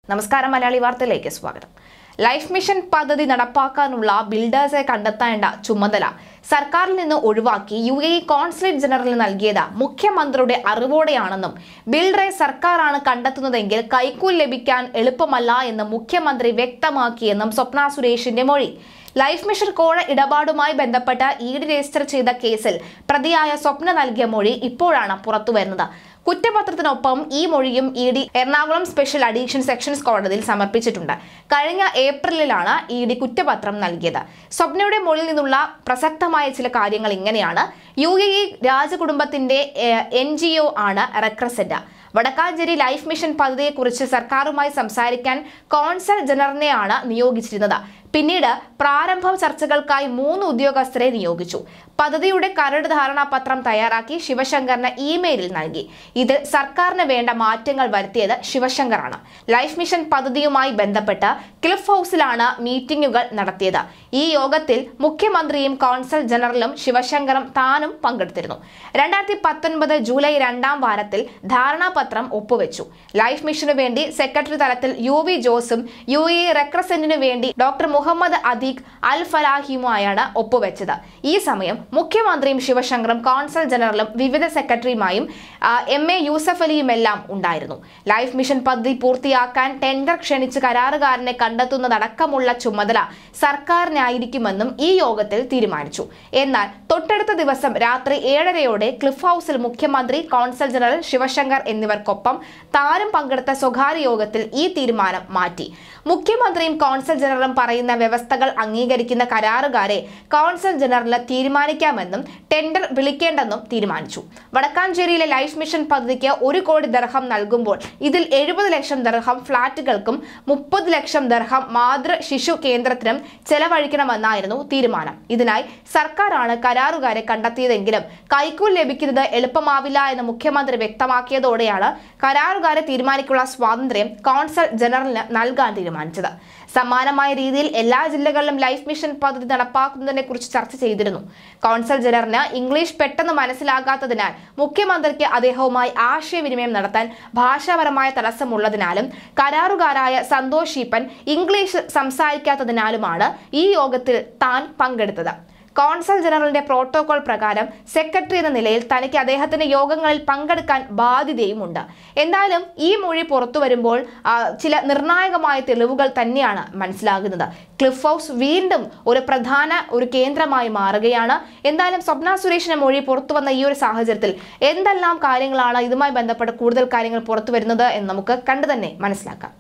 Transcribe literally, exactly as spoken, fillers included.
നമസ്കാരം, മലയാളി വാർത്തയിലേക്ക് സ്വാഗതം. ലൈഫ് മിഷൻ പദ്ധതി നടപ്പാക്കാനുള്ള ബിൽഡേഴ്സെ കണ്ടെത്തേണ്ട ചുമതല സർക്കാരിൽ നിന്ന് ഒഴിവാക്കി യു എ ഇ കോൺസുലേറ്റ് ജനറലിന് നൽകിയത് മുഖ്യമന്ത്രിയുടെ അറിവോടെയാണെന്നും ബിൽഡറെ സർക്കാരാണ് കണ്ടെത്തുന്നതെങ്കിൽ കൈക്കൂലി ലഭിക്കാൻ എളുപ്പമല്ല എന്ന് മുഖ്യമന്ത്രി വ്യക്തമാക്കിയെന്നും സ്വപ്ന സുരേഷിന്റെ മൊഴി. ലൈഫ് മിഷൻ കോഴ ഇടപാടുമായി ബന്ധപ്പെട്ട് ഇ ഡി രജിസ്റ്റർ ചെയ്ത കേസിൽ പ്രതിയായ സ്വപ്ന നൽകിയ മൊഴി ഇപ്പോഴാണ് പുറത്തുവരുന്നത്. കുറ്റപത്രത്തിനൊപ്പം ഈ മൊഴിയും E D Ernakulam special additional sessions കോടതിയിൽ സമർപ്പിച്ചിട്ടുണ്ട്. കഴിഞ്ഞ ഏപ്രിലിലാണ് ഇ ഡി കുറ്റപത്രം നൽകിയത്. സ്വപ്നയുടെ മൊഴിയിൽ നിന്നുള്ള പ്രസക്തമായ ചില കാര്യങ്ങൾ ഇങ്ങനെയാണ്. യു എ ഇ രാജകുടുംബത്തിന്റെ എൻ ജി ഒ ആണ് റെക്രസെന്റ്. വടക്കാഞ്ചേരി ലൈഫ് മിഷൻ പദ്ധതിയെക്കുറിച്ച് സർക്കാരുമായി സംസാരിക്കാൻ കോൺസൽ ജനറലിനെയാണ് നിയോഗിച്ചിരുന്നത്. പിന്നീട് പ്രാരംഭ ചർച്ചകൾക്കായി മൂന്ന് ഉദ്യോഗസ്ഥരെ നിയോഗിച്ചു. പദ്ധതിയുടെ കരട് ധാരണാപത്രം തയ്യാറാക്കി ശിവശങ്കറിന് ഇമെയിലിൽ നൽകി. ഇതിൽ സർക്കാരിന് വേണ്ട മാറ്റങ്ങൾ വരുത്തിയത് ശിവശങ്കറാണ്. ലൈഫ് മിഷൻ പദ്ധതിയുമായി ബന്ധപ്പെട്ട് ക്ലിഫ് ഹൗസിലാണ് മീറ്റിംഗുകൾ നടത്തിയത്. ഈ യോഗത്തിൽ മുഖ്യമന്ത്രിയും കോൺസൽ ജനറലും ശിവശങ്കറും താനും പങ്കെടുത്തിരുന്നു. രണ്ടായിരത്തി പത്തൊൻപത് ജൂലൈ രണ്ടാം വാരത്തിൽ ധാരണാപത്രം ഒപ്പുവെച്ചു. ലൈഫ് മിഷനു വേണ്ടി സെക്രട്ടറി തലത്തിൽ യു വി ജോസും യു എ റെക്രസെന്റിനു വേണ്ടി ഡോക്ടർ മുഹമ്മദ് അദീഖ് അൽ ഫലാഹിയുമായാണ് ഒപ്പുവെച്ചത്. ഈ സമയം മുഖ്യമന്ത്രിയും ശിവശങ്കറും കോൺസൽ ജനറലും വിവിധ സെക്രട്ടറിയുമായും എം എ യൂസഫ് അലിയുമെല്ലാം ഉണ്ടായിരുന്നു. ലൈഫ് മിഷൻ പദ്ധതി പൂർത്തിയാക്കാൻ ടെൻഡർ ക്ഷണിച്ച് കരാറുകാരനെ കണ്ടെത്തുന്നതടക്കമുള്ള ചുമതല സർക്കാരിനായിരിക്കുമെന്നും ഈ യോഗത്തിൽ തീരുമാനിച്ചു. എന്നാൽ തൊട്ടടുത്ത ദിവസം രാത്രി ഏഴരയോടെ ക്ലിഫ് ഹൗസിൽ മുഖ്യമന്ത്രി, കോൺസൽ ജനറൽ ശിവശങ്കർ എന്നിവർക്കൊപ്പം താനും പങ്കെടുത്ത സ്വകാര്യ യോഗത്തിൽ ഈ തീരുമാനം മാറ്റി. മുഖ്യമന്ത്രിയും കോൺസൽ ജനറലും പറയുന്ന വ്യവസ്ഥകൾ അംഗീകരിക്കുന്ന കരാറുകാരെ കോൺസൽ ജനറലിന് തീരുമാനിക്കാമെന്നും ടെൻഡർ വിളിക്കേണ്ടെന്നും തീരുമാനിച്ചു. വടക്കാഞ്ചേരിയിലെ ലൈഫ് മിഷൻ പദ്ധതിക്ക് ഒരു കോടി ദർഹം നൽകുമ്പോൾ ഇതിൽ എഴുപത് ലക്ഷം ദർഹം ഫ്ളാറ്റുകൾക്കും മുപ്പത് ലക്ഷം ദർഹം മാതൃ ശിശു കേന്ദ്രത്തിനും ചെലവഴിക്കണമെന്നായിരുന്നു തീരുമാനം. ഇതിനായി സർക്കാരാണ് കരാറുകാരെ കണ്ടെത്തിയതെങ്കിലും കൈക്കൂലി ലഭിക്കുന്നത് എളുപ്പമാവില്ല എന്ന് മുഖ്യമന്ത്രി വ്യക്തമാക്കിയതോടെയാണ് കരാറുകാരെ തീരുമാനിക്കാനുള്ള സ്വാതന്ത്ര്യം കോൺസൽ ജനറലിന് നൽകാൻ തീരുമാനിച്ചത്. സമാനമായ രീതിയിൽ എല്ലാ ജില്ലകളിലും ലൈഫ് മിഷൻ പദ്ധതി നടപ്പാക്കുന്നതിനെ കുറിച്ച് ചർച്ച ചെയ്തിരുന്നു. കോൺസൽ ജനറലിന് ഇംഗ്ലീഷ് പെട്ടെന്ന് മനസ്സിലാകാത്തതിനാൽ മുഖ്യമന്ത്രിക്ക് അദ്ദേഹവുമായി ആശയവിനിമയം നടത്താൻ ഭാഷാപരമായ തടസ്സമുള്ളതിനാലും കരാറുകാരായ സന്തോഷ് ഈപ്പൻ ഇംഗ്ലീഷ് സംസാരിക്കാത്തതിനാലുമാണ് ഈ യോഗത്തിൽ താൻ പങ്കെടുത്തത്. കോൺസൽ ജനറലിന്റെ പ്രോട്ടോകോൾ പ്രകാരം സെക്രട്ടറി എന്ന നിലയിൽ തനിക്ക് അദ്ദേഹത്തിന്റെ യോഗങ്ങളിൽ പങ്കെടുക്കാൻ ബാധ്യതയുമുണ്ട്. എന്തായാലും ഈ മൊഴി പുറത്തു വരുമ്പോൾ ചില നിർണായകമായ തെളിവുകൾ തന്നെയാണ് മനസ്സിലാകുന്നത്. ക്ലിഫ് ഹൗസ് വീണ്ടും ഒരു പ്രധാന ഒരു കേന്ദ്രമായി മാറുകയാണ്. എന്തായാലും സ്വപ്ന സുരേഷിന്റെ മൊഴി പുറത്തു വന്ന ഈ ഒരു സാഹചര്യത്തിൽ എന്തെല്ലാം കാര്യങ്ങളാണ് ഇതുമായി ബന്ധപ്പെട്ട് കൂടുതൽ കാര്യങ്ങൾ പുറത്തു വരുന്നത് എന്ന് നമുക്ക് കണ്ടു തന്നെ മനസ്സിലാക്കാം.